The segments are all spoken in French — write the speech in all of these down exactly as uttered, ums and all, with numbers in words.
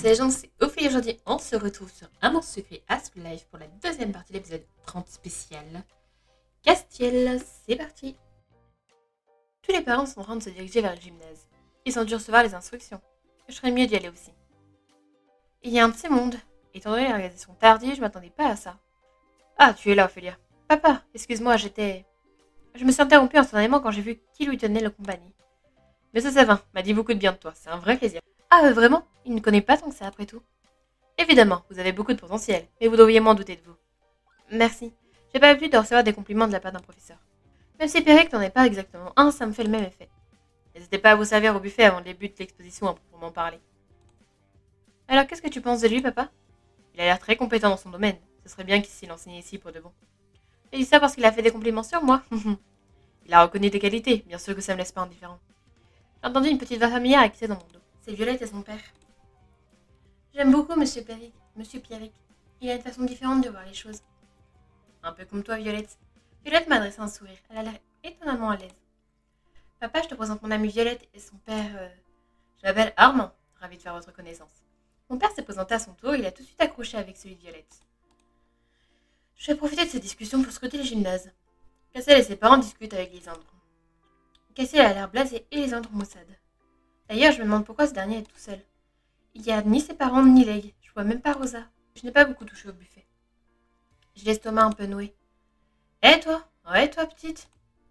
c'est Legend, c'est Ophélie. Aujourd'hui, on se retrouve sur Amour Secret Ask Live pour la deuxième partie de l'épisode trente spécial. Castiel, c'est parti. Tous les parents sont en train de se diriger vers le gymnase. Ils ont dû recevoir les instructions. Je ferais mieux d'y aller aussi. Il y a un petit monde. Étant donné l'organisation tardive, je m'attendais pas à ça. Ah, tu es là, Ophélia. Papa, excuse-moi, j'étais... Je me suis interrompue instantanément quand j'ai vu qui lui tenait la compagnie. Monsieur Savin m'a dit beaucoup de bien de toi, c'est un vrai plaisir. Ah, euh, vraiment? Il ne connaît pas tant que ça, après tout. Évidemment, vous avez beaucoup de potentiel, mais vous devriez m'en douter de vous. Merci. J'ai pas l'habitude de recevoir des compliments de la part d'un professeur. Même si Péric n'en est pas exactement un, ça me fait le même effet. N'hésitez pas à vous servir au buffet avant le début de l'exposition à proprement parler. Alors, qu'est-ce que tu penses de lui, papa? Il a l'air très compétent dans son domaine. Ce serait bien qu'il s'y enseigne ici pour de bon. J'ai dit ça parce qu'il a fait des compliments sur moi. Il a reconnu tes qualités, bien sûr que ça me laisse pas indifférent. J'ai entendu une petite voix familière qui dans mon dos. C'est Violette et son père. J'aime beaucoup Monsieur Péric, Monsieur Pierrick. Il a une façon différente de voir les choses. Un peu comme toi, Violette. Violette m'a adressé un sourire. Elle a l'air étonnamment à l'aise. Papa, je te présente mon amie Violette et son père... Euh... Je m'appelle Armand. Ravi de faire votre connaissance. Mon père s'est présenté à son tour et il a tout de suite accroché avec celui de Violette. Je vais profiter de cette discussion pour scruter le gymnase. Cassiel et ses parents discutent avec Lysandre. Cassiel a l'air blasé et Lysandre maussade. D'ailleurs, je me demande pourquoi ce dernier est tout seul. Il n'y a ni ses parents ni Leg. Je vois même pas Rosa. Je n'ai pas beaucoup touché au buffet. J'ai l'estomac un peu noué. Hé, toi? Ouais, toi, petite?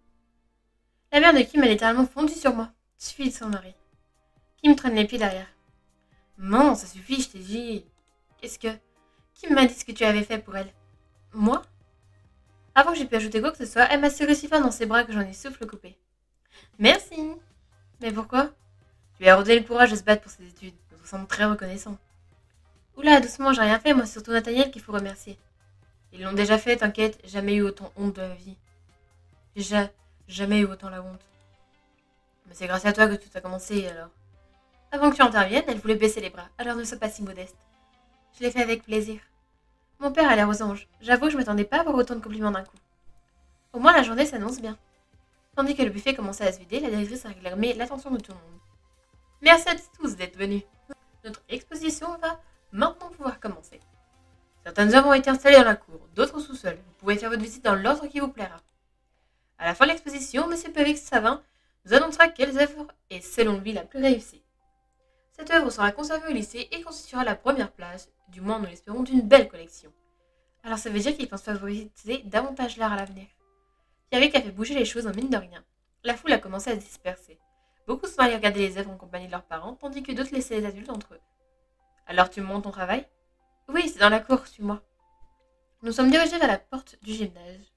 La mère de Kim a littéralement fondu sur moi. Suffit de son mari. Kim traîne les pieds derrière. Non, ça suffit, je t'ai dit. Qu'est-ce que... Kim m'a dit ce que tu avais fait pour elle. Moi? Avant que j'ai pu ajouter quoi que ce soit, elle m'a serré si fort dans ses bras que j'en ai souffle coupé. Merci. Mais pourquoi? Tu lui as redonné le courage de se battre pour ses études. Nous nous sommes très reconnaissants. Oula, doucement, j'ai rien fait, moi c'est surtout Nathaniel qu'il faut remercier. Ils l'ont déjà fait, t'inquiète, jamais eu autant honte de ma vie. J'ai jamais eu autant la honte. Mais c'est grâce à toi que tout a commencé, alors. Avant que tu interviennes, elle voulait baisser les bras, alors ne sois pas si modeste. Je l'ai fait avec plaisir. Mon père a l'air aux anges. J'avoue que je m'attendais pas à avoir autant de compliments d'un coup. Au moins la journée s'annonce bien. Tandis que le buffet commençait à se vider, la directrice a réclamé l'attention de tout le monde. Merci à tous d'être venus. Notre exposition va maintenant pouvoir commencer. Certaines œuvres ont été installées dans la cour, d'autres au sous-sol. Vous pouvez faire votre visite dans l'ordre qui vous plaira. À la fin de l'exposition, M. Péric Savin nous annoncera quelle œuvre est selon lui la plus réussie. Cette œuvre sera conservée au lycée et constituera la première place, du moins nous l'espérons, d'une belle collection. Alors ça veut dire qu'il pense favoriser davantage l'art à l'avenir. Pierrick a fait bouger les choses en mine de rien. La foule a commencé à se disperser. Beaucoup sont allés regarder les œuvres en compagnie de leurs parents, tandis que d'autres laissaient les adultes entre eux. Alors tu montes ton travail? Oui, c'est dans la cour, suis-moi. Nous sommes dirigés vers la porte du gymnase.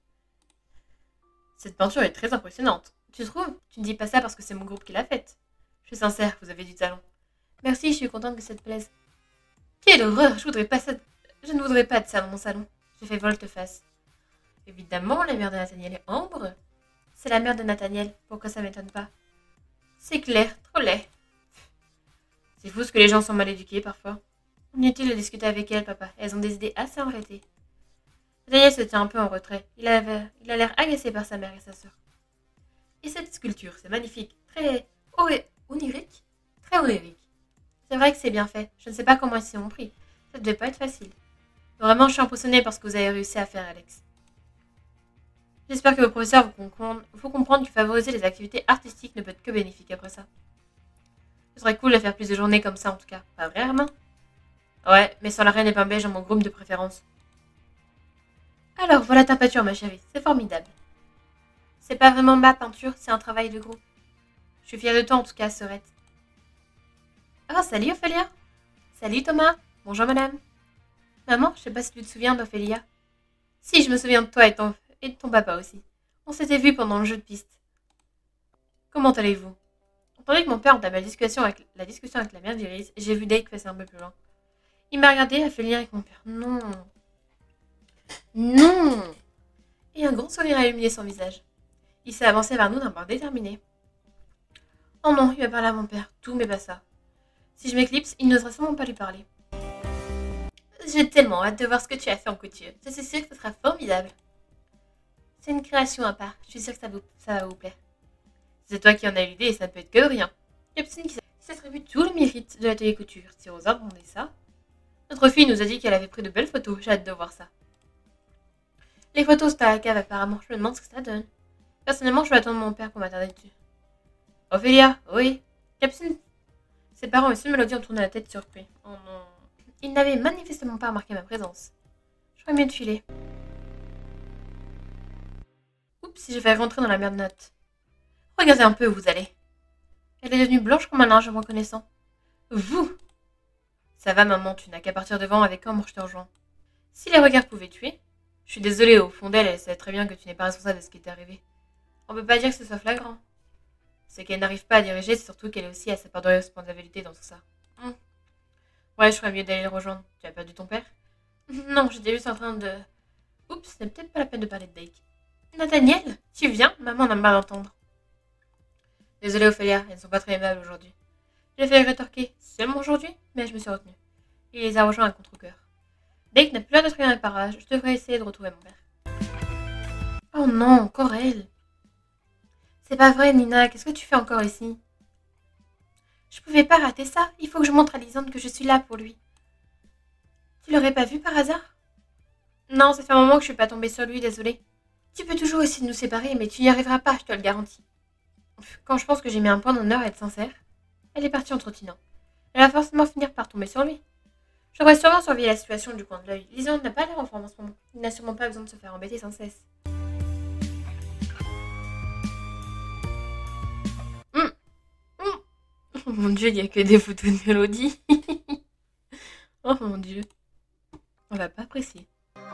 Cette peinture est très impressionnante. Tu trouves? Tu ne dis pas ça parce que c'est mon groupe qui l'a faite. Je suis sincère, vous avez du talent. Merci, je suis contente que ça te plaise. Quelle horreur, je voudrais pas ça. Je ne voudrais pas de ça dans mon salon. J'ai fait volte-face. Évidemment, la mère de Nathaniel est Ambre. C'est la mère de Nathaniel, pourquoi ça m'étonne pas? C'est clair, trop laid. C'est fou ce que les gens sont mal éduqués parfois. Inutile de discuter avec elles, papa. Elles ont des idées assez arrêtées. Nathaniel se tient un peu en retrait. Il a il a l'air agacé par sa mère et sa sœur. Et cette sculpture, c'est magnifique. Très onirique. Très onirique. C'est vrai que c'est bien fait. Je ne sais pas comment ils s'y ont pris. Ça devait pas être facile. Vraiment, je suis impressionnée par ce que vous avez réussi à faire, Alex. J'espère que vos professeurs vous comprendre, vous comprendre que favoriser les activités artistiques ne peut être que bénéfique après ça. Ce serait cool de faire plus de journées comme ça en tout cas. Pas vrai, Armand? Ouais, mais sans la reine et pain beige dans mon groupe de préférence. Alors, voilà ta peinture, ma chérie. C'est formidable. C'est pas vraiment ma peinture, c'est un travail de groupe. Je suis fière de toi en tout cas, Sorette. Ah, salut Ophélia. Salut Thomas. Bonjour madame. Maman, je sais pas si tu te souviens d'Ophélia. Si, je me souviens de toi et, ton, et de ton papa aussi. On s'était vus pendant le jeu de piste. Comment allez-vous? Tandis que mon père entame la discussion avec la, discussion avec la mère d'Iris, j'ai vu Dake passer un peu plus loin. Il m'a regardé, a fait le lien avec mon père. Non. Non. Et un grand sourire a illuminé son visage. Il s'est avancé vers nous d'un pas déterminé. Oh non, il va parler à mon père. Tout, mais pas ça. Si je m'éclipse, il n'osera sûrement pas lui parler. J'ai tellement hâte de voir ce que tu as fait en couture. Je suis sûre que ce sera formidable. C'est une création à part. Je suis sûre que ça, vous, ça va vous plaire. C'est toi qui en as l'idée et ça ne peut être que rien. Il s'attribue tout le mérite de l'atelier couture. Si Rosa demandait ça. Notre fille nous a dit qu'elle avait pris de belles photos. J'ai hâte de voir ça. Les photos, c'est à la cave apparemment. Je me demande ce que ça donne. Personnellement, je vais attendre mon père pour m'attarder dessus. Ophélia, oui. Capucine. Ses parents et Sue Mélodie ont tourné la tête surpris. Oh non. Ils n'avaient manifestement pas remarqué ma présence. J'aurais mieux de filer. Oups, si j'ai fait rentrer dans la merde note. Regardez un peu où vous allez. Elle est devenue blanche comme un linge en me reconnaissant. Vous. Ça va, maman, tu n'as qu'à partir devant avec un je te rejoins. Si les regards pouvaient tuer. Je suis désolée, au fond d'elle, elle sait très bien que tu n'es pas responsable de ce qui t'est arrivé. On peut pas dire que ce soit flagrant. C'est qu'elle n'arrive pas à diriger, c'est surtout qu'elle est aussi à sa part de responsabilité dans tout ça. Hum. Ouais, je ferais mieux d'aller le rejoindre. Tu as perdu ton père? Non, j'étais juste en train de... Oups, ce n'est peut-être pas la peine de parler de Dake. Nathaniel, tu viens? Maman n'a mal d'entendre. Désolée, Ophélia, elles ne sont pas très aimables aujourd'hui. J'ai fait rétorquer, seulement aujourd'hui, mais je me suis retenue. Il les a rejoints à contre-cœur. Dake n'a plus l'air de très bien parage, je devrais essayer de retrouver mon père. Oh non, encore elle. C'est pas vrai, Nina, qu'est-ce que tu fais encore ici? Je pouvais pas rater ça, il faut que je montre à Lisande que je suis là pour lui. Tu l'aurais pas vu par hasard? Non, ça fait un moment que je suis pas tombée sur lui, désolée. Tu peux toujours essayer de nous séparer, mais tu n'y arriveras pas, je te le garantis. Quand je pense que j'ai mis un point d'honneur à être sincère, elle est partie en trottinant. Elle va forcément finir par tomber sur lui. Je devrais sûrement surveiller la situation du coin de l'œil. Lisande n'a pas l'air en forme en ce moment. Il n'a sûrement pas besoin de se faire embêter sans cesse. Hum, hum. Oh mon dieu, il n'y a que des photos de Mélodie. Oh mon dieu. On va pas apprécier.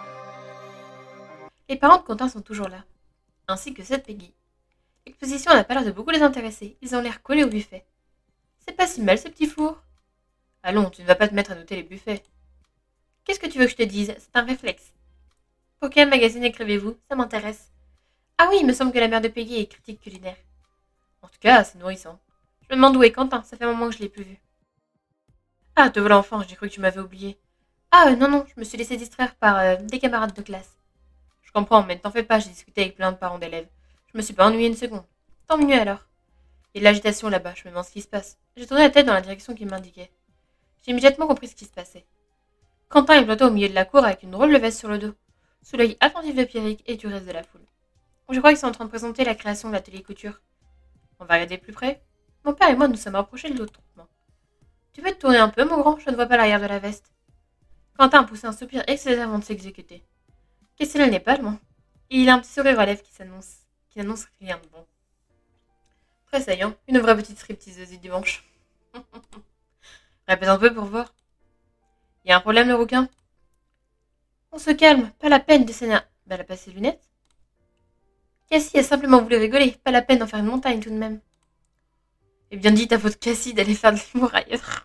Les parents de Quentin sont toujours là, ainsi que ceux de Peggy. L'exposition n'a pas l'air de beaucoup les intéresser. Ils ont l'air collés au buffet. C'est pas si mal, ce petit four. Allons, tu ne vas pas te mettre à noter les buffets. Qu'est-ce que tu veux que je te dise? C'est un réflexe. Pour quel magazine écrivez-vous? Ça m'intéresse. Ah oui, il me semble que la mère de Peggy est critique culinaire. En tout cas, c'est nourrissant. Je me demande où est Quentin, ça fait un moment que je l'ai plus vu. Ah, te voilà enfin, j'ai cru que tu m'avais oublié. Ah, euh, non, non, je me suis laissée distraire par euh, des camarades de classe. Je comprends, mais ne t'en fais pas, j'ai discuté avec plein de parents d'élèves. Je me suis pas ennuyée une seconde. Tant mieux alors. Il y a de l'agitation là-bas, je me demande ce qui se passe. J'ai tourné la tête dans la direction qu'il m'indiquait. J'ai immédiatement compris ce qui se passait. Quentin est planté au milieu de la cour avec une drôle de veste sur le dos, sous l'œil attentif de Pierrick et du reste de la foule. Je crois qu'ils sont en train de présenter la création de l'atelier couture. On va regarder plus près. Mon père et moi nous sommes rapprochés de l'autre troupement. Tu peux te tourner un peu, mon grand? Je ne vois pas l'arrière de la veste. Quentin a poussé un soupir excessif avant de s'exécuter. Qu'est-ce qu'il n'est pas, loin. Et il a un petit sourire aux lèvres qui s'annonce, qui n'annonce rien de bon. Très saillant, une vraie petite stripteaseuse du dimanche. Répète un peu pour voir. Y a un problème, le rouquin? On se calme, pas la peine de s'énerver. Bah, elle a passé ses lunettes. Cassie a simplement voulu rigoler, pas la peine d'en faire une montagne tout de même. Eh bien dit, ta faute Cassie d'aller faire de l'humour ailleurs.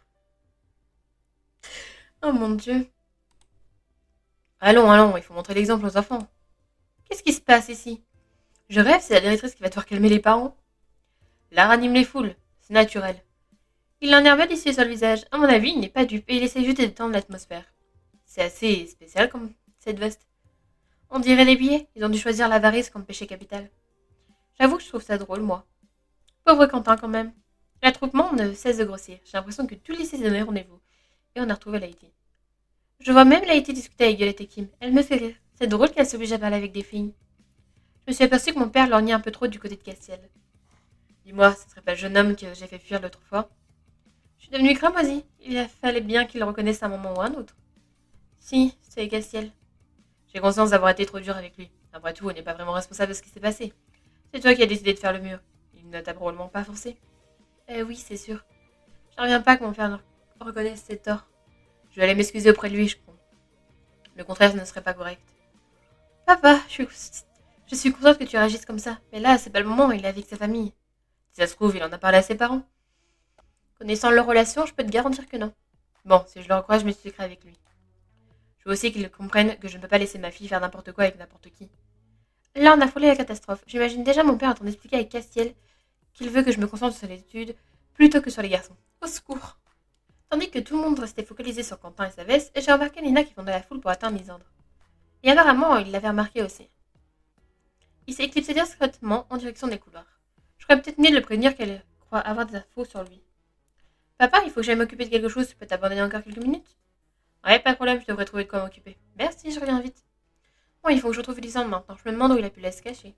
Oh mon dieu. Allons, allons, il faut montrer l'exemple aux enfants. Qu'est-ce qui se passe ici? Je rêve, c'est la directrice qui va devoir calmer les parents. L'art anime les foules, c'est naturel. Il a un air malicieux sur le visage. À mon avis, il n'est pas dupe et il essaie juste de détendre l'atmosphère. C'est assez spécial comme cette veste. On dirait les billets, ils ont dû choisir l'avarice comme péché capital. J'avoue que je trouve ça drôle, moi. Pauvre Quentin, quand même. L'attroupement ne cesse de grossir. J'ai l'impression que tout le lycée s'est donné rendez-vous. Et on a retrouvé Laïti. Je vois même Laïti discuter avec Violette et Kim. Elle me fait rire. C'est drôle qu'elle s'oblige à parler avec des filles. Je me suis aperçue que mon père lorgnait un peu trop du côté de Castiel. Dis-moi, ce serait pas le jeune homme que j'ai fait fuir l'autre fois? Je suis devenue cramoisie. Il fallait bien qu'il le reconnaisse à un moment ou à un autre. Si, c'est Castiel. J'ai conscience d'avoir été trop dur avec lui. Après tout, on n'est pas vraiment responsable de ce qui s'est passé. C'est toi qui as décidé de faire le mur. Il ne t'a probablement pas forcé. Eh oui, c'est sûr. Je reviens pas que mon père reconnaisse ses torts. Je vais aller m'excuser auprès de lui, je crois. Le contraire ne serait pas correct. Papa, je suis, je suis contente que tu réagisses comme ça. Mais là, c'est pas le moment, il est avec sa famille. Si ça se trouve, il en a parlé à ses parents. Connaissant leur relation, je peux te garantir que non. Bon, si je le recroise, je m'expliquerai avec lui. Je veux aussi qu'ils comprennent que je ne peux pas laisser ma fille faire n'importe quoi avec n'importe qui. Là, on a frôlé la catastrophe. J'imagine déjà mon père en train d'expliquer avec Castiel qu'il veut que je me concentre sur les études plutôt que sur les garçons. Au secours! Tandis que tout le monde restait focalisé sur Quentin et sa veste, j'ai remarqué Nina qui fondait la foule pour atteindre Lisandre. Et apparemment, il l'avait remarqué aussi. Il s'est éclipsé discrètement en direction des couloirs. Je ferais peut-être mieux de le prévenir qu'elle croit avoir des infos sur lui. Papa, il faut que j'aille m'occuper de quelque chose, tu peux t'abandonner encore quelques minutes? Ouais, pas de problème, je devrais trouver de quoi m'occuper. Merci, je reviens vite. Bon, il faut que je retrouve Lisandre maintenant, je me demande où il a pu la se cacher.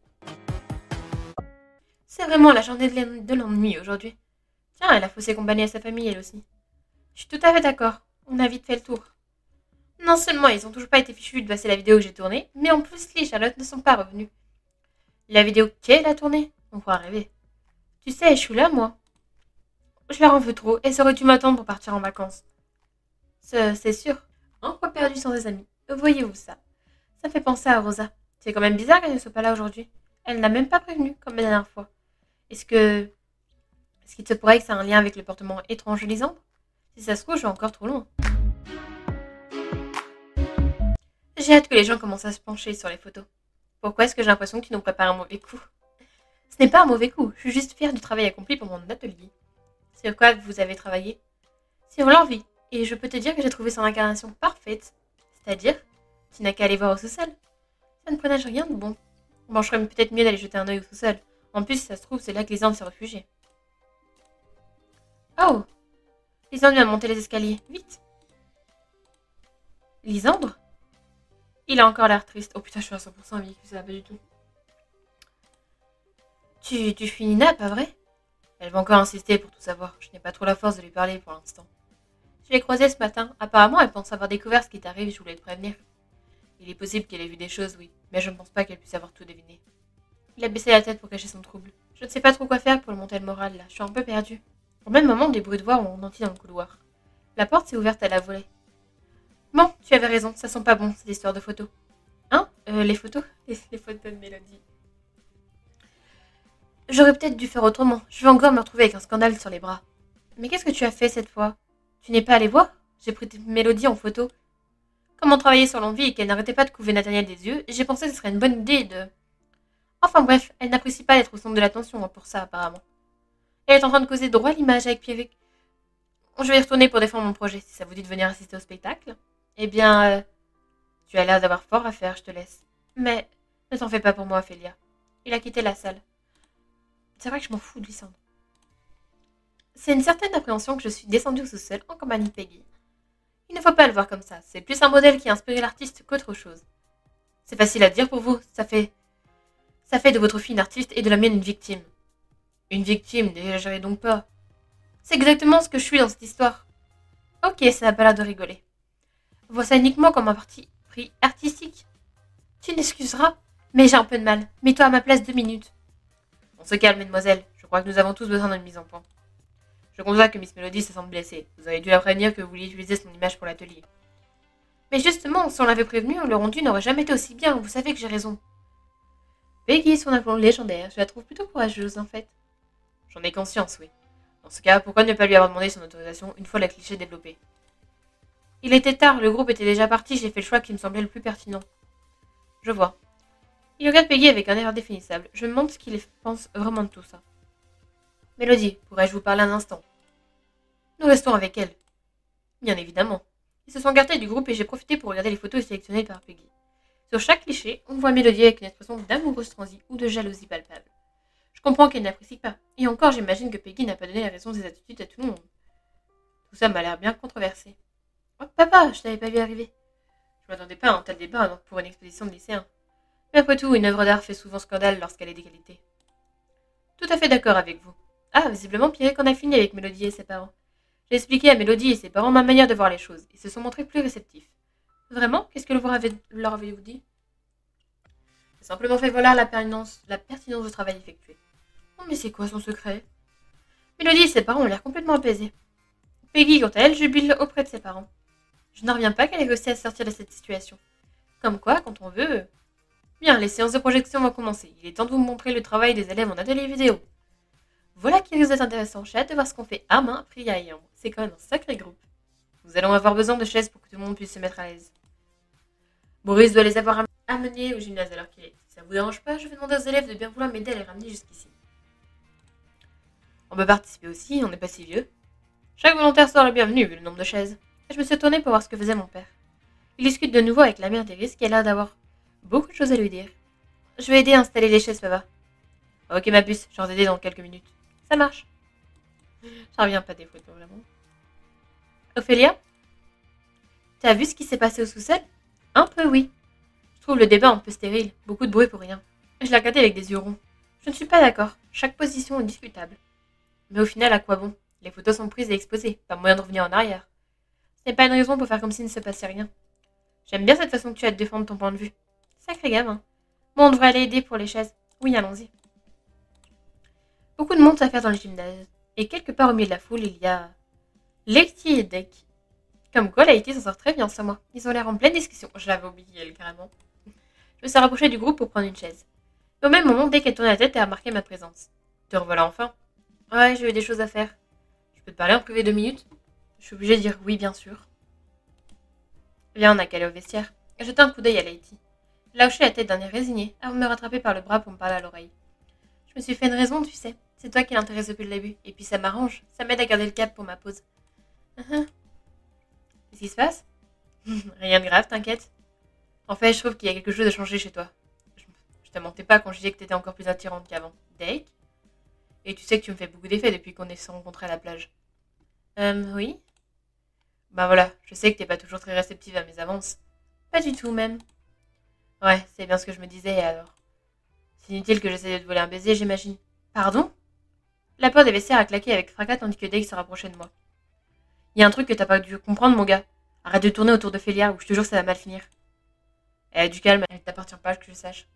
C'est vraiment la journée de l'ennui aujourd'hui. Tiens, elle a faussé compagnie à sa famille, elle aussi. Je suis tout à fait d'accord, on a vite fait le tour. Non seulement ils ont toujours pas été fichus de passer la vidéo que j'ai tournée, mais en plus Lee et Charlotte ne sont pas revenus. La vidéo qu'elle a tournée? On pourra rêver. Tu sais, je suis là, moi. Je leur en veux trop, elles auraient dû m'attendre pour partir en vacances. C'est sûr. Un fois perdu sans des amis. Voyez-vous ça? Ça me fait penser à Rosa. C'est quand même bizarre qu'elle ne soit pas là aujourd'hui. Elle n'a même pas prévenu, comme la dernière fois. Est-ce que... Est-ce qu'il se pourrait que ça a un lien avec le portement étrange de Lisandre? Si ça se trouve, je vais encore trop loin. J'ai hâte que les gens commencent à se pencher sur les photos. Pourquoi est-ce que j'ai l'impression qu'ils nous préparent un mauvais coup? Ce n'est pas un mauvais coup, je suis juste fière du travail accompli pour mon atelier. Sur quoi vous avez travaillé? Sur l'envie, et je peux te dire que j'ai trouvé son incarnation parfaite. C'est-à-dire, tu n'as qu'à aller voir au sous-sol. Ça ne prenait rien de bon. Bon, je ferais peut-être mieux d'aller jeter un œil au sous-sol. En plus, si ça se trouve, c'est là que Lisandre s'est réfugiée. Oh! Lisandre vient de monter les escaliers, vite! Lisandre? Il a encore l'air triste. Oh putain, je suis à cent pour cent véhicule, ça va pas du tout. Tu, tu fuis Nina, pas vrai? Elle va encore insister pour tout savoir. Je n'ai pas trop la force de lui parler pour l'instant. Je l'ai croisée ce matin. Apparemment, elle pense avoir découvert ce qui t'arrive et je voulais te prévenir. Il est possible qu'elle ait vu des choses, oui, mais je ne pense pas qu'elle puisse avoir tout deviné. Il a baissé la tête pour cacher son trouble. Je ne sais pas trop quoi faire pour le monter le moral, là. Je suis un peu perdue. Au même moment, des bruits de voix ont retenti dans le couloir. La porte s'est ouverte à la volée. Bon, tu avais raison, ça sent pas bon, cette histoire de photos. Hein? Euh, les photos? Les, les photos de Mélodie. J'aurais peut-être dû faire autrement. Je vais encore me retrouver avec un scandale sur les bras. Mais qu'est-ce que tu as fait cette fois? Tu n'es pas allé voir? J'ai pris Mélodie en photo. Comme on travaillait sur l'envie et qu'elle n'arrêtait pas de couver Nathaniel des yeux, j'ai pensé que ce serait une bonne idée de... Enfin bref, elle n'apprécie pas d'être au centre de l'attention pour ça, apparemment. Elle est en train de causer droit l'image avec Pierrick. Je vais y retourner pour défendre mon projet, si ça vous dit de venir assister au spectacle. Eh bien, euh, tu as l'air d'avoir fort à faire, je te laisse. Mais ne t'en fais pas pour moi, Ophélia. Il a quitté la salle. C'est vrai que je m'en fous de Lisandre. C'est une certaine appréhension que je suis descendue au sous-sol en compagnie de Peggy. Il ne faut pas le voir comme ça, c'est plus un modèle qui a inspiré l'artiste qu'autre chose. C'est facile à dire pour vous, ça fait... Ça fait de votre fille une artiste et de la mienne une victime. Une victime, n'exagérez donc pas. C'est exactement ce que je suis dans cette histoire. Ok, ça n'a pas l'air de rigoler. Vois ça uniquement comme un parti pris artistique. Tu n'excuseras, mais j'ai un peu de mal. Mets-toi à ma place deux minutes. On se calme, mesdemoiselles. Je crois que nous avons tous besoin d'une mise en point. Je constate que Miss Mélodie se semble blessée. Vous avez dû la prévenir que vous vouliez utiliser son image pour l'atelier. Mais justement, si on l'avait prévenu, le rendu n'aurait jamais été aussi bien. Vous savez que j'ai raison. Peggy, son aplomb légendaire, je la trouve plutôt courageuse, en fait. J'en ai conscience, oui. Dans ce cas, pourquoi ne pas lui avoir demandé son autorisation une fois la cliché développée? Il était tard, le groupe était déjà parti, j'ai fait le choix qui me semblait le plus pertinent. Je vois. Il regarde Peggy avec un air indéfinissable. Je me demande ce qu'il pense vraiment de tout ça. Mélodie, pourrais-je vous parler un instant? Nous restons avec elle. Bien évidemment. Ils se sont écartés du groupe et j'ai profité pour regarder les photos sélectionnées par Peggy. Sur chaque cliché, on voit Mélodie avec une expression d'amoureuse transie ou de jalousie palpable. Je comprends qu'elle n'apprécie pas. Et encore, j'imagine que Peggy n'a pas donné la raison de ses attitudes à tout le monde. Tout ça m'a l'air bien controversé. Oh, papa, je t'avais pas vu arriver. Je m'attendais pas à un tel débat pour une exposition de lycéens. Mais après tout, une œuvre d'art fait souvent scandale lorsqu'elle est de qualité. Tout à fait d'accord avec vous. Ah, visiblement, Pierrick en a fini avec Mélodie et ses parents. J'ai expliqué à Mélodie et ses parents ma manière de voir les choses. Ils se sont montrés plus réceptifs. Vraiment? Qu'est-ce que leur avez-vous dit? J'ai simplement fait valoir la pertinence, la pertinence du travail effectué. Oh, mais c'est quoi son secret? Mélodie et ses parents ont l'air complètement apaisés. Peggy, quant à elle, jubile auprès de ses parents. Je n'en reviens pas qu'elle ait réussi à sortir de cette situation. Comme quoi, quand on veut... Bien, les séances de projection vont commencer. Il est temps de vous montrer le travail des élèves en atelier vidéo. Voilà qui risque d'être intéressant. J'ai hâte de voir ce qu'on fait à main, Priya et Ambre. C'est quand même un sacré groupe. Nous allons avoir besoin de chaises pour que tout le monde puisse se mettre à l'aise. Boris doit les avoir amenés au gymnase alors qu'il est. Si ça vous dérange pas, je vais demander aux élèves de bien vouloir m'aider à les ramener jusqu'ici. On peut participer aussi, on n'est pas si vieux. Chaque volontaire sera le bienvenu vu le nombre de chaises. Et je me suis tournée pour voir ce que faisait mon père. Il discute de nouveau avec la mère d'Iris qui a l'air d'avoir beaucoup de choses à lui dire. Je vais aider à installer les chaises, papa. Ok ma puce, je vais t'aider dans quelques minutes. Ça marche. J'en reviens pas des photos, vraiment. Ophélia, t'as vu ce qui s'est passé au sous-sol? Un peu, oui. Je trouve le débat un peu stérile, beaucoup de bruit pour rien. Je l'ai regardé avec des yeux ronds. Je ne suis pas d'accord, chaque position est discutable. Mais au final, à quoi bon? Les photos sont prises et exposées, pas moyen de revenir en arrière. Ce n'est pas une raison pour faire comme s'il ne se passait rien. J'aime bien cette façon que tu as de défendre ton point de vue. Sacré gamin. Bon, on devrait aller aider pour les chaises. Oui, allons-y. Beaucoup de monde s'affaire dans le gymnase, et quelque part au milieu de la foule, il y a... Lexi et Deck. Comme quoi, Lexi s'en sort très bien ce mois. Ils ont l'air en pleine discussion. Je l'avais oublié, elle, carrément. Je me suis rapprochée du groupe pour prendre une chaise. Mais au même moment, Deck a tourné la tête et a remarqué ma présence. Te revoilà enfin. Ouais, j'ai eu des choses à faire. Je peux te parler en privé deux minutes? Je suis obligée de dire oui, bien sûr. Viens, on a qu'à aller au vestiaire. J'ai jeté un coup d'œil à Lexi. Elle a hoché la tête d'un air résigné, avant de me rattraper par le bras pour me parler à l'oreille. Je me suis fait une raison, tu sais. C'est toi qui l'intéresse depuis le début. Et puis ça m'arrange. Ça m'aide à garder le cap pour ma pause. Uh-huh. Qu'est-ce qui se passe? Rien de grave, t'inquiète. En fait, je trouve qu'il y a quelque chose de changé chez toi. Je, je te mentais pas quand je disais que t'étais encore plus attirante qu'avant. Dake? Et tu sais que tu me fais beaucoup d'effets depuis qu'on s'est rencontrés à la plage. Euh, oui? Bah voilà, je sais que t'es pas toujours très réceptive à mes avances. Pas du tout, même. Ouais, c'est bien ce que je me disais, alors. C'est inutile que j'essaie de te voler un baiser, j'imagine. Pardon? La porte des vestiaires a claqué avec fracas tandis que Dake se rapprochait de moi. Il y a un truc que t'as pas dû comprendre, mon gars. Arrête de tourner autour de Félia, ou je te jure que ça va mal finir. Eh, du calme, elle t'appartient pas, que je sache.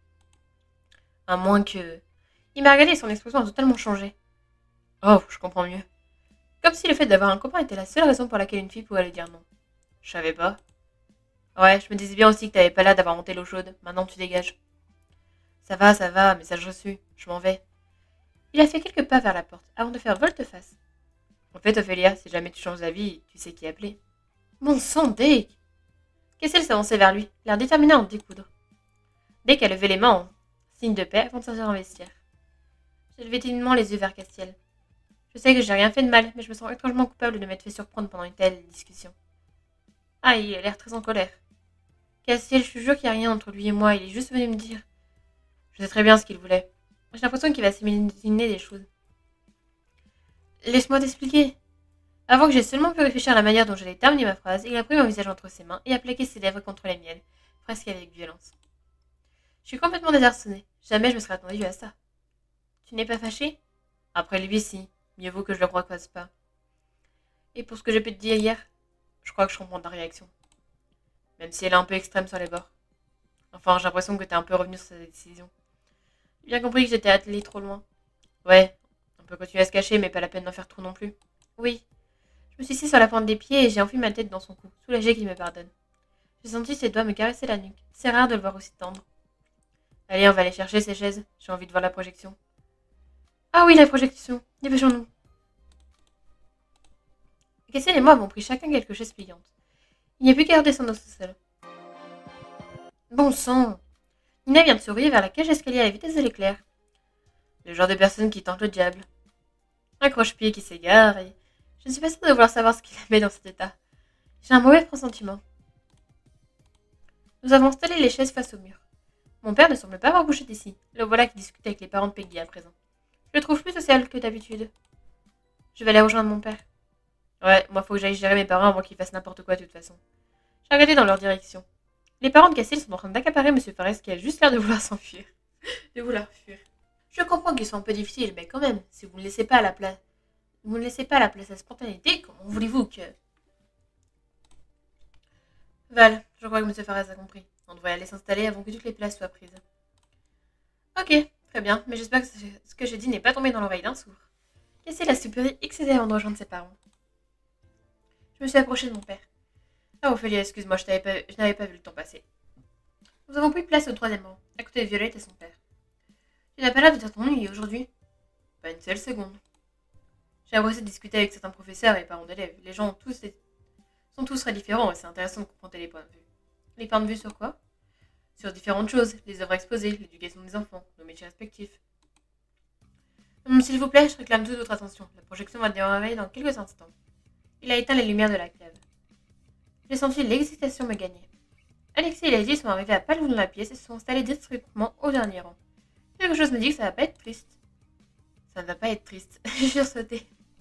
À moins que... Il m'a regardé et son expression a totalement changé. Oh, je comprends mieux. Comme si le fait d'avoir un copain était la seule raison pour laquelle une fille pouvait lui dire non. Je savais pas. Ouais, je me disais bien aussi que t'avais pas l'air d'avoir monté l'eau chaude. Maintenant, tu dégages. Ça va, ça va, message reçu. Je m'en vais. Il a fait quelques pas vers la porte, avant de faire volte-face. En fait, Ophélia, si jamais tu changes d'avis, tu sais qui appeler. Mon sang, Dake! Kessel s'avançait vers lui, l'air déterminé à en découdre. Dake a levé les mains en signe de paix avant de sortir en vestiaire. J'ai levé timidement les yeux vers Castiel. Je sais que j'ai rien fait de mal, mais je me sens étrangement coupable de m'être fait surprendre pendant une telle discussion. Ah, il a l'air très en colère. Castiel, je te jure qu'il n'y a rien entre lui et moi, il est juste venu me dire. Je sais très bien ce qu'il voulait. J'ai l'impression qu'il va s'imaginer des choses. Laisse-moi t'expliquer. Avant que j'aie seulement pu réfléchir à la manière dont j'allais terminer ma phrase, il a pris mon visage entre ses mains et a plaqué ses lèvres contre les miennes, presque avec violence. Je suis complètement désarçonnée. Jamais je me serais attendue à ça. Tu n'es pas fâché? Après lui, si. Mieux vaut que je le croise pas. Et pour ce que j'ai pu te dire hier, je crois que je comprends ta réaction. Même si elle est un peu extrême sur les bords. Enfin, j'ai l'impression que t'es un peu revenu sur cette décision. J'ai bien compris que j'étais attelée trop loin. Ouais, on peut continuer à se cacher, mais pas la peine d'en faire trop non plus. Oui. Je me suis assise sur la pointe des pieds et j'ai enfui ma tête dans son cou, soulagée qu'il me pardonne. J'ai senti ses doigts me caresser la nuque. C'est rare de le voir aussi tendre. Allez, on va aller chercher ces chaises. J'ai envie de voir la projection. Ah oui, la projection. Dépêchons-nous. Kessel et moi avons pris chacun quelque chose pliante. Il n'y a plus qu'à redescendre au sol. Bon sang! Nina vient de sourire vers la cage escalier à la vitesse de l'éclair. Le genre de personne qui tente le diable. Un croche-pied qui s'égare et... Je ne suis pas sûre de vouloir savoir ce qui la met dans cet état. J'ai un mauvais pressentiment. Nous avons installé les chaises face au mur. Mon père ne semble pas avoir bougé d'ici. Le voilà qui discute avec les parents de Peggy à présent. Je le trouve plus social que d'habitude. Je vais aller rejoindre mon père. Ouais, moi faut que j'aille gérer mes parents avant qu'ils fassent n'importe quoi de toute façon. J'ai regardé dans leur direction. Les parents de Cassel sont en train d'accaparer Monsieur Fares qui a juste l'air de vouloir s'enfuir. de vouloir fuir. Je comprends qu'ils sont un peu difficiles, mais quand même, si vous ne laissez pas la place... Vous ne laissez pas la place à la spontanéité, comment voulez-vous que... Val, je crois que Monsieur Fares a compris. On devrait aller s'installer avant que toutes les places soient prises. Ok, très bien, mais j'espère que ce que j'ai dit n'est pas tombé dans l'oreille d'un sourd. Cassel a soupiré excédé avant de rejoindre ses parents. Je me suis approchée de mon père. Ah, Ophélie, excuse-moi, je, pas, je n'avais pas vu le temps passer. Nous avons pris place au troisième rang, à côté de Violette et son père. Tu n'as pas l'air de t'ennuyer aujourd'hui? Pas une seule seconde. J'ai apprécié de discuter avec certains professeurs et parents d'élèves. Les gens ont tous des... sont tous très différents et c'est intéressant de confronter les points de vue. Les points de vue sur quoi? Sur différentes choses, les œuvres exposées, l'éducation des enfants, nos métiers respectifs. Hum, S'il vous plaît, je réclame toute votre attention. La projection va démarrer dans quelques instants. Il a éteint les lumières de la cave. J'ai senti l'excitation me gagner. Alexis et Lady sont arrivés à pas loin de la pièce et se sont installés discrètement au dernier rang. Quelque chose me dit que ça va pas être triste. Ça ne va pas être triste. J'ai sursauté.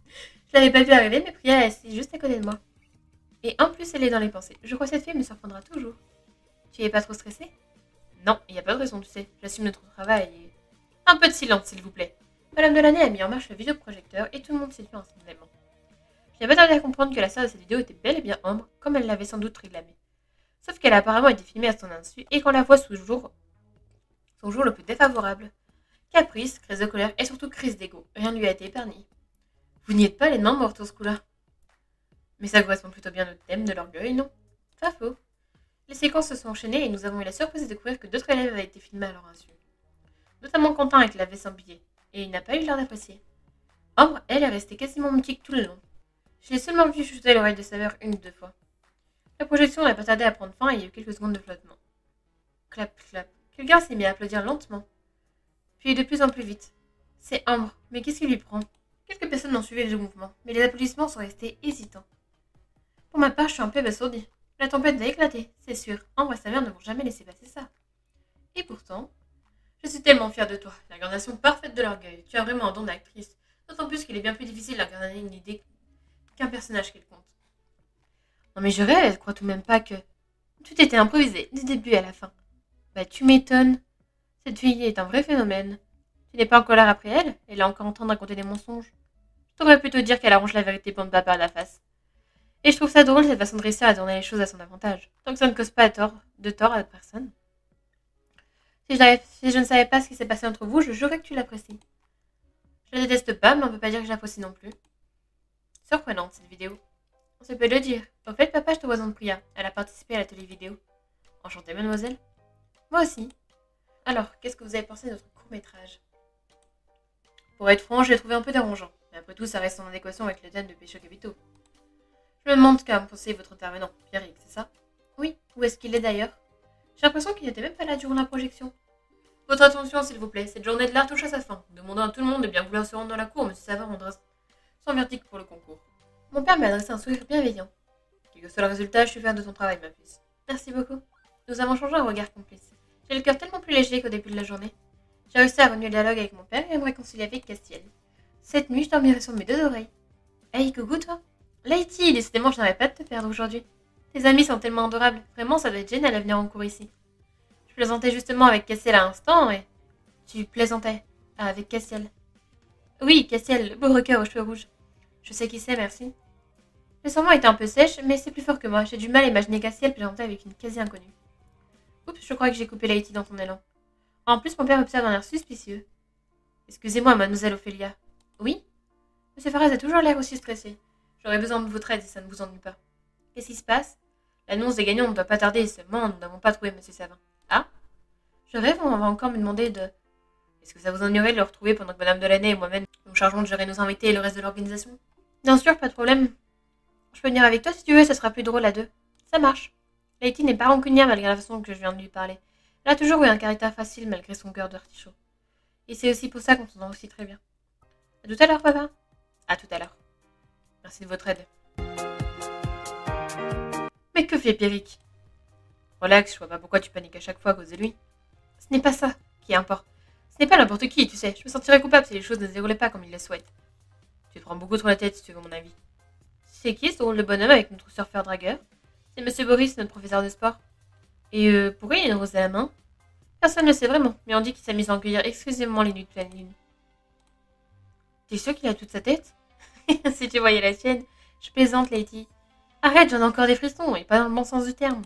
Je l'avais pas vu arriver, mais Priya est assise juste à côté de moi. Et en plus, elle est dans les pensées. Je crois que cette fille me surprendra toujours. Tu es pas trop stressée? Non, il n'y a pas de raison, tu sais. J'assume notre travail et... Un peu de silence, s'il vous plaît. Madame Delaney a mis en marche le vidéoprojecteur et tout le monde s'est mis instantanément. Je n'ai pas tardé à comprendre que la star de cette vidéo était bel et bien Ambre, comme elle l'avait sans doute réclamé. Sauf qu'elle a apparemment été filmée à son insu et qu'on la voit sous jour, son jour le plus défavorable. Caprice, crise de colère et surtout crise d'ego. Rien ne lui a été épargné. Vous n'y êtes pas les mains mortes au ce coup-là. Mais ça correspond plutôt bien au thème de l'orgueil, non? Pas faux. Les séquences se sont enchaînées et nous avons eu la surprise de découvrir que d'autres élèves avaient été filmés à leur insu. Notamment Quentin avec la veste en billet, et il n'a pas eu l'air d'apprécier. Ambre, elle, est restée quasiment mutique tout le long. Je l'ai seulement vu chuchoter l'oreille de sa mère une ou deux fois. La projection n'a pas tardé à prendre fin et il y a eu quelques secondes de flottement. Clap, clap. Quelqu'un s'est mis à applaudir lentement, puis de plus en plus vite. C'est Ambre, mais qu'est-ce qui lui prend? Quelques personnes ont suivi le mouvement, mais les applaudissements sont restés hésitants. Pour ma part, je suis un peu abasourdie. La tempête va éclater, c'est sûr. Ambre et sa mère ne vont jamais laisser passer ça. Et pourtant, je suis tellement fière de toi, l'incarnation parfaite de l'orgueil. Tu as vraiment un don d'actrice, d'autant plus qu'il est bien plus difficile d'incarner une idée qu'un personnage quelconque. Non mais je rêve, elle croit tout de même pas que... Tout était improvisé, du début à la fin. Bah tu m'étonnes. Cette fille est un vrai phénomène. Tu n'es pas en colère après elle? Elle est encore en train de raconter des mensonges. Je devrais plutôt dire qu'elle arrange la vérité pour ne pas perdre la face. Et je trouve ça drôle cette façon de réussir à tourner les choses à son avantage, tant que ça ne cause pas à tort, de tort à personne. Si je, si je ne savais pas ce qui s'est passé entre vous, je jurerais que tu l'apprécies. Je la déteste pas, mais on peut pas dire que je l'apprécie non plus. Surprenante cette vidéo. On se peut le dire. Au fait, papa, je te vois en Priya. Elle a participé à l'atelier vidéo. Enchantée, mademoiselle. Moi aussi. Alors, qu'est-ce que vous avez pensé de notre court-métrage? Pour être franc, je l'ai trouvé un peu dérangeant. Mais après tout, ça reste en adéquation avec le thème de Péchés capitaux. Je me demande qu'à penser votre intervenant, Pierrick, c'est ça? Oui, où est-ce qu'il est d'ailleurs? J'ai l'impression qu'il n'était même pas là durant la projection. Votre attention, s'il vous plaît, cette journée de l'art touche à sa fin. Demandons à tout le monde de bien vouloir se rendre dans la cour, monsieur Savard rendra son verdict pour le concours. Mon père m'a adressé un sourire bienveillant. Quel que soit le résultat, je suis fière de ton travail, ma fille. Merci beaucoup. Nous avons changé un regard complice. J'ai le cœur tellement plus léger qu'au début de la journée. J'ai réussi à renouer le dialogue avec mon père et à me réconcilier avec Castiel. Cette nuit, je dormirai sur mes deux oreilles. Hey, coucou toi? Lady, décidément, je n'arrête pas de te perdre aujourd'hui. Tes amis sont tellement adorables. Vraiment, ça doit être génial à venir en cours ici. Je plaisantais justement avec Castiel à l'instant et... Tu plaisantais ah, avec Castiel? Oui, Castiel, le beau requin aux cheveux rouges. Je sais qui c'est, merci. Le serment était un peu sèche, mais c'est plus fort que moi. J'ai du mal à imaginer Castiel plaisanter avec une quasi-inconnue. Oups, je crois que j'ai coupé Lady dans ton élan. En plus, mon père observe un air suspicieux. Excusez-moi, mademoiselle Ophélia. Oui? Monsieur Farès a toujours l'air aussi stressé. J'aurais besoin de votre aide si ça ne vous ennuie pas. Qu'est-ce qui se passe? L'annonce des gagnants ne doit pas tarder, seulement nous n'avons pas trouvé monsieur Savin. Ah? Je rêve, on va encore me demander de... Est-ce que ça vous ennuierait de le retrouver pendant que madame Delaney et moi-même nous chargeons de gérer nos invités et le reste de l'organisation? Bien sûr, pas de problème. Je peux venir avec toi si tu veux, ça sera plus drôle à deux. Ça marche. Lady n'est pas rancunière malgré la façon que je viens de lui parler. Elle a toujours eu un caractère facile malgré son cœur d'artichaut. Et c'est aussi pour ça qu'on s'entend aussi très bien. À tout à l'heure, papa. À tout à l'heure. Merci de votre aide. Mais que fait Pierrick? Relax, je vois pas pourquoi tu paniques à chaque fois à cause de lui. Ce n'est pas ça qui importe. Ce n'est pas n'importe qui, tu sais. Je me sentirais coupable si les choses ne se déroulaient pas comme il le souhaite. Tu te prends beaucoup trop la tête si tu veux mon avis. C'est qui ce drôle de bonhomme avec notre surfeur dragueur? C'est monsieur Boris, notre professeur de sport. Et euh, pourquoi il a une rose à la main? Personne ne le sait vraiment, mais on dit qu'il s'est mis à en cueillir exclusivement les nuits de pleine lune. T'es sûr qu'il a toute sa tête? Si tu voyais la sienne. Je plaisante, Lady. Arrête, j'en ai encore des frissons, et pas dans le bon sens du terme.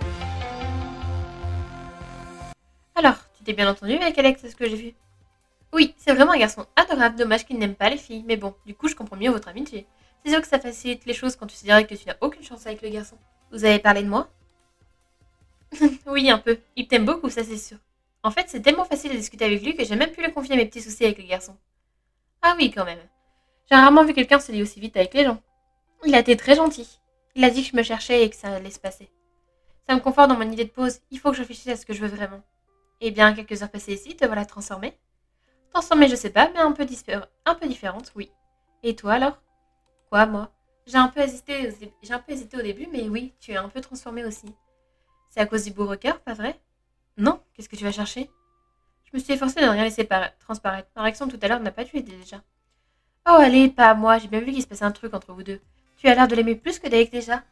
Alors, tu t'es bien entendu avec Alex, c'est ce que j'ai vu? Oui, c'est vraiment un garçon adorable, dommage qu'il n'aime pas les filles, mais bon, du coup je comprends mieux votre amitié. C'est sûr que ça facilite les choses quand tu sais direct que tu n'as aucune chance avec le garçon. Vous avez parlé de moi? Oui, un peu. Il t'aime beaucoup, ça c'est sûr. En fait, c'est tellement facile de discuter avec lui que j'ai même pu lui confier mes petits soucis avec le garçon. Ah oui, quand même. J'ai rarement vu quelqu'un se lier aussi vite avec les gens. Il a été très gentil. Il a dit que je me cherchais et que ça allait se passer. Ça me conforte dans mon idée de pause. Il faut que je réfléchisse à ce que je veux vraiment. Eh bien, quelques heures passées ici, te voilà transformée. Transformée, je sais pas, mais un peu, disper... un peu différente, oui. Et toi alors? Quoi, moi? J'ai un peu hésité, j'ai un peu hésité au début, mais oui, tu es un peu transformée aussi. C'est à cause du beau rocker, pas vrai? Non, qu'est-ce que tu vas chercher? Je me suis efforcée de ne rien laisser para... transparaître. Ma réaction tout à l'heure n'a pas dû aider déjà. Oh, allez, pas à moi, j'ai bien vu qu'il se passait un truc entre vous deux. Tu as l'air de l'aimer plus que Derek déjà.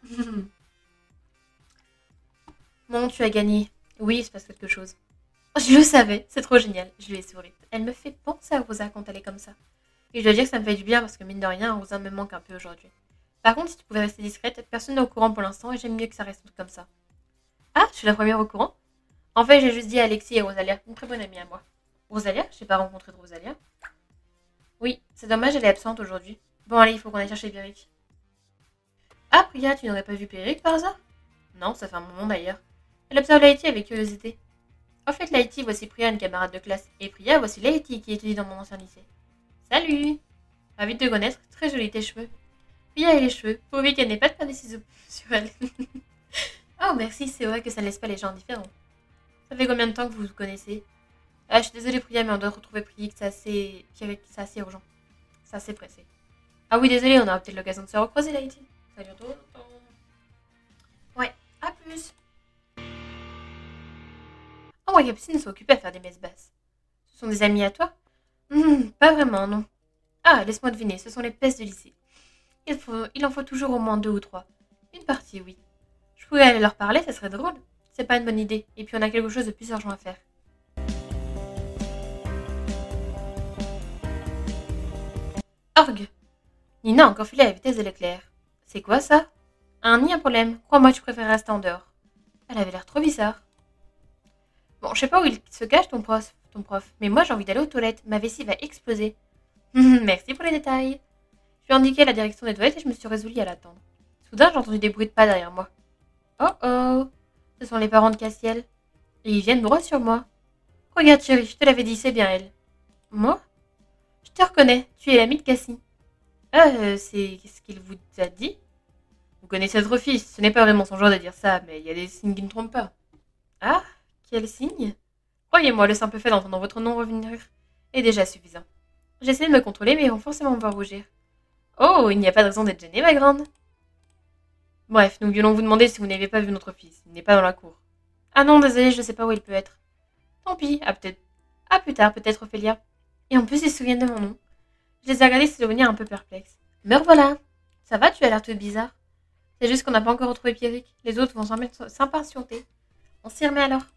Bon, tu as gagné. Oui, il se passe quelque chose. Je le savais, c'est trop génial. Je lui ai souri. Elle me fait penser à Rosa quand elle est comme ça. Et je dois dire que ça me fait du bien parce que mine de rien, Rosa me manque un peu aujourd'hui. Par contre, si tu pouvais rester discrète, personne n'est au courant pour l'instant et j'aime mieux que ça reste comme ça. Ah, je suis la première au courant. En fait, j'ai juste dit à Alexis et Rosalia, une très bonne amie à moi. Rosalia? J'ai pas rencontré de Rosalia. Oui, c'est dommage, elle est absente aujourd'hui. Bon, allez, il faut qu'on aille chercher Pierrick. Ah, Priya, tu n'aurais pas vu Pierrick par hasard? Non, ça fait un moment d'ailleurs. Elle observe Laïti avec curiosité. En fait, Laïti, voici Priya, une camarade de classe. Et Priya, voici Laïti qui étudie dans mon ancien lycée. Salut! Ravie de te connaître, très jolis tes cheveux. Priya et les cheveux, pourvu qu'elle n'ait pas de pain de ciseaux sur elle. Oh, merci, c'est vrai que ça ne laisse pas les gens indifférents. Ça fait combien de temps que vous vous connaissez? Ah, je suis désolée, Priya, mais on doit retrouver Priya, que c'est assez... c'est assez urgent. C'est assez pressé. Ah oui, désolée, on aura peut-être l'occasion de se recroiser, Laïti. Ça dure trop longtemps. Ouais, à plus. Oh, ma Capucine s'est occupée à faire des messes basses. Ce sont des amis à toi? Hmm, pas vraiment, non. Ah, laisse-moi deviner, ce sont les pestes du lycée. Il, faut, il en faut toujours au moins deux ou trois. Une partie, oui. Je pourrais aller leur parler, ça serait drôle. C'est pas une bonne idée, et puis on a quelque chose de plus urgent à faire. Orgue! Nina a encore filé à la vitesse de l'éclair. C'est quoi ça? Un ni un problème. Crois-moi, tu préfères rester en dehors. Elle avait l'air trop bizarre. Bon, je sais pas où il se cache ton prof, ton prof, mais moi j'ai envie d'aller aux toilettes. Ma vessie va exploser. Merci pour les détails. Je lui ai indiqué la direction des toilettes et je me suis résolue à l'attendre. Soudain, j'ai entendu des bruits de pas derrière moi. Oh oh! Ce sont les parents de Castiel. Et ils viennent droit sur moi. Regarde, chérie, je te l'avais dit, c'est bien elle. Moi? Je te reconnais, tu es l'ami de Cassie. Euh, c'est... Qu'est-ce qu'il vous a dit? Vous connaissez votre fils, ce n'est pas vraiment son genre de dire ça, mais il y a des signes qui ne trompent pas. Ah? Quel signe? Croyez-moi, le simple fait d'entendre votre nom revenir est déjà suffisant. J'essaie de me contrôler, mais ils vont forcément me voir rougir. Oh, il n'y a pas de raison d'être gênée, ma grande. Bref, nous voulons vous demander si vous n'avez pas vu notre fils. Il n'est pas dans la cour. Ah non, désolé, je ne sais pas où il peut être. Tant pis, à peut-être... À plus tard, peut-être, Ophélia. Et en plus, ils se souviennent de mon nom. Je les ai regardés s'éloigner un peu perplexes. Me revoilà. Ça va, tu as l'air toute bizarre. C'est juste qu'on n'a pas encore retrouvé Pierrick. Les autres vont s'impatienter. On s'y remet alors.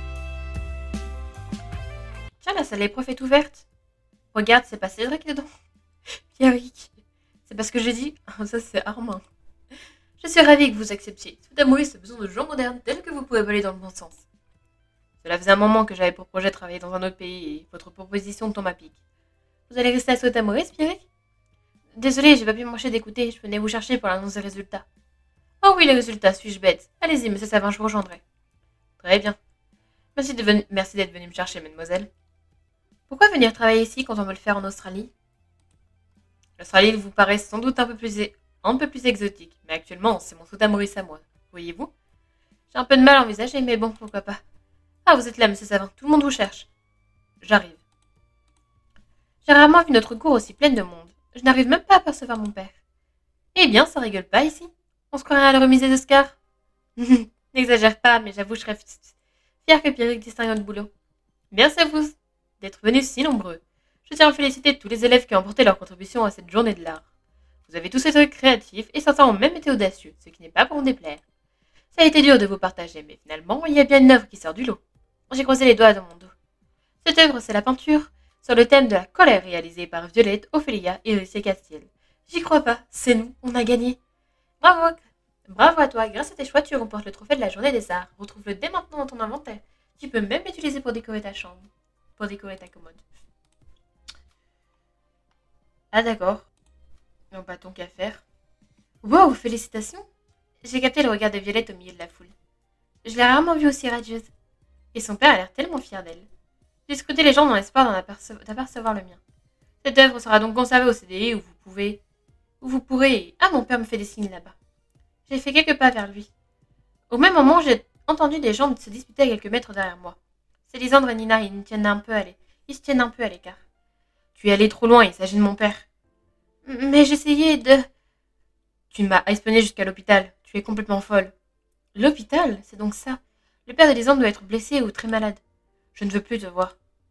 Tiens, la salle des profs est ouverte. Regarde, c'est pas Cédric dedans. Pierrick. C'est parce que j'ai dit. Ça, c'est Armand. Je suis ravie que vous acceptiez. Tout amouriste a besoin de gens modernes tels que vous pouvez voler dans le bon sens. Cela faisait un moment que j'avais pour projet de travailler dans un autre pays et votre proposition tombe à pic. Vous allez rester à Saut Amouriste, Pierrick? Désolée, j'ai pas pu m'empêcher d'écouter. Je venais vous chercher pour l'annonce des résultats. Oh oui, les résultats, suis-je bête? Allez-y, monsieur Savin, je vous rejoindrai. Très bien. Merci, de ven... Merci d'être venu me chercher, mademoiselle. Pourquoi venir travailler ici quand on veut le faire en Australie? L'Australie vous paraît sans doute un peu plus, un peu plus exotique, mais actuellement, c'est mon Saut Amouriste à moi. Voyez-vous? J'ai un peu de mal à envisager, mais bon, pourquoi pas. Ah, vous êtes là, monsieur Savin. Tout le monde vous cherche. J'arrive. J'ai rarement vu notre cour aussi pleine de monde. Je n'arrive même pas à apercevoir mon père. Eh bien, ça rigole pas ici. On se croirait à la remise des Oscars. N'exagère pas, mais j'avoue, je serais fière que Pierrick distingue notre boulot. Merci à vous d'être venus si nombreux. Je tiens à féliciter tous les élèves qui ont apporté leur contribution à cette journée de l'art. Vous avez tous été créatifs et certains ont même été audacieux, ce qui n'est pas pour me déplaire. Ça a été dur de vous partager, mais finalement, il y a bien une œuvre qui sort du lot. J'ai croisé les doigts dans mon dos. Cette œuvre, c'est la peinture sur le thème de la colère réalisée par Violette, Ophélia et Russie Castiel. J'y crois pas, c'est nous, on a gagné. Bravo, bravo à toi, grâce à tes choix, tu remportes le trophée de la journée des arts. Retrouve-le dès maintenant dans ton inventaire. Tu peux même l'utiliser pour décorer ta chambre, pour décorer ta commode. Ah d'accord, non pas ton qu'à faire. Wow, félicitations. J'ai capté le regard de Violette au milieu de la foule. Je l'ai rarement vue aussi radieuse. Et son père a l'air tellement fier d'elle. J'ai scruté les gens dans l'espoir d'en aperce- d'apercevoir le mien. Cette œuvre sera donc conservée au C D I où vous pouvez... où vous pourrez... Ah, mon père me fait des signes là-bas. J'ai fait quelques pas vers lui. Au même moment, j'ai entendu des gens se disputer à quelques mètres derrière moi. C'est Lisandre et Nina, ils, tiennent un peu à l'é- ils se tiennent un peu à l'écart. Tu es allé trop loin, il s'agit de mon père. Mais j'essayais de... Tu m'as espionné jusqu'à l'hôpital. Tu es complètement folle. L'hôpital, c'est donc ça. Le père de Lisandre doit être blessé ou très malade. Je ne veux plus te voir.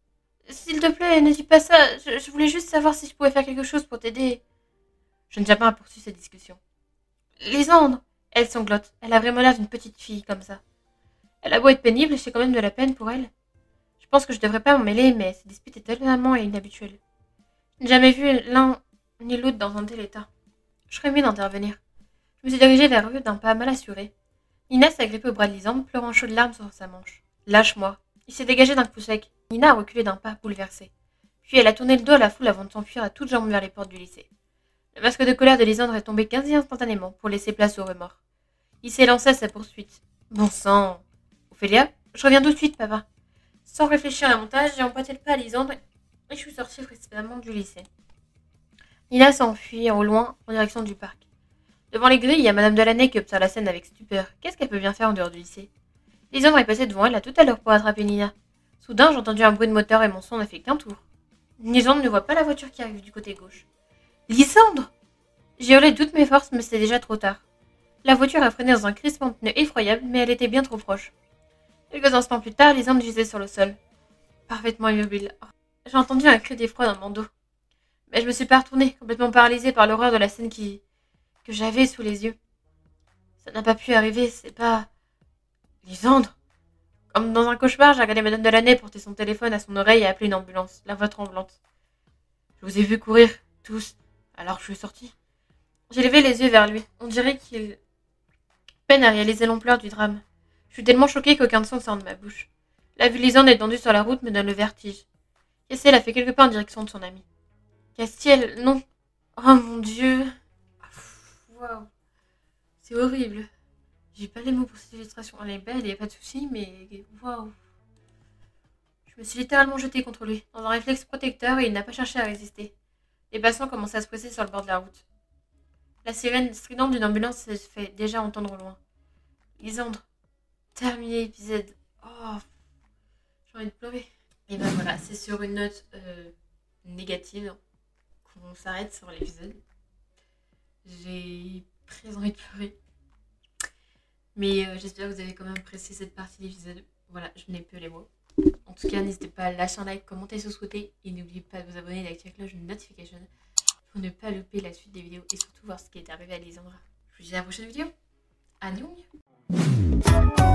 S'il te plaît, ne dis pas ça. Je, je voulais juste savoir si je pouvais faire quelque chose pour t'aider. Je ne tiens pas à poursuivre cette discussion. Lysandre, elle sanglote. Elle a vraiment l'air d'une petite fille comme ça. Elle a beau être pénible, j'ai quand même de la peine pour elle. Je pense que je devrais pas m'en mêler, mais cette dispute est tellement inhabituelle. Je n'ai jamais vu l'un ni l'autre dans un tel état. Je ferais mieux d'intervenir. Je me suis dirigée vers eux d'un pas mal assuré. Nina s'est agrippée au bras de Lysandre, pleurant chaudes larmes sur sa manche. Lâche-moi. Il s'est dégagé d'un coup sec. Nina a reculé d'un pas, bouleversée. Puis elle a tourné le dos à la foule avant de s'enfuir à toutes jambes vers les portes du lycée. Le masque de colère de Lysandre est tombé quasi instantanément pour laisser place au remords. Il s'est lancé à sa poursuite. Bon sang. Ophélia, je reviens tout de suite, papa. Sans réfléchir à la montage, j'ai emboîté le pas à Lysandre et je suis sortie précipitamment du lycée. Nina s'enfuit au loin en direction du parc. Devant les grilles, il y a Madame Delaney qui observe la scène avec stupeur. Qu'est-ce qu'elle peut bien faire en dehors du lycée? Lysandre est passé devant elle à tout à l'heure pour attraper Nina. Soudain, j'ai entendu un bruit de moteur et mon son n'a fait qu'un tour. Lysandre ne voit pas la voiture qui arrive du côté gauche. Lysandre! J'ai hurlé de toutes mes forces, mais c'était déjà trop tard. La voiture a freiné dans un crispement de pneus effroyable, mais elle était bien trop proche. Quelques instants plus tard, Lysandre gisait sur le sol, parfaitement immobile. Oh, j'ai entendu un cri d'effroi dans mon dos. Mais je me suis pas retournée, complètement paralysée par l'horreur de la scène qui... que j'avais sous les yeux. Ça n'a pas pu arriver, c'est pas... Lysandre! Comme dans un cauchemar, j'ai regardé Madame Delaney porter son téléphone à son oreille et appeler une ambulance, la voix tremblante. Je vous ai vu courir, tous, alors que je suis sortie. J'ai levé les yeux vers lui. On dirait qu'il peine à réaliser l'ampleur du drame. Je suis tellement choquée qu'aucun son ne sort de ma bouche. La vue Lysandre étendue sur la route me donne le vertige. Castiel a fait quelques pas en direction de son ami. Castiel, non. Oh mon Dieu. Waouh. C'est horrible. J'ai pas les mots pour cette illustration. Elle est belle, y a pas de souci, mais waouh. Je me suis littéralement jetée contre lui, dans un réflexe protecteur, et il n'a pas cherché à résister. Les passants commençaient à se presser sur le bord de la route. La sirène stridente d'une ambulance se fait déjà entendre au loin. Lysandre. Terminé l'épisode. Oh. J'ai envie de pleurer. Et ben voilà, c'est sur une note euh, négative qu'on s'arrête sur l'épisode. J'ai très envie de pleurer. Mais euh, j'espère que vous avez quand même apprécié cette partie de l'épisode. Voilà, je n'ai plus les mots. En tout cas, n'hésitez pas à lâcher un like, commenter si vous souhaitez. Et n'oubliez pas de vous abonner et d'activer la cloche de notification pour ne pas louper la suite des vidéos et surtout voir ce qui est arrivé à Lysandre. Je vous dis à la prochaine vidéo. Annyeong!